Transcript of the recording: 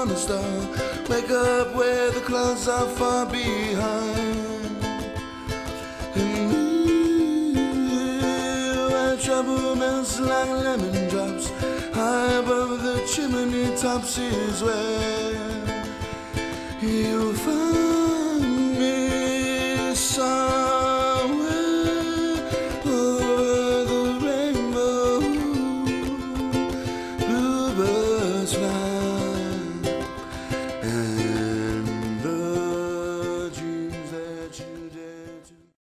on the star. Wake up where the clouds are far behind. And me, where trouble melts like lemon drops. High above the chimney tops is where you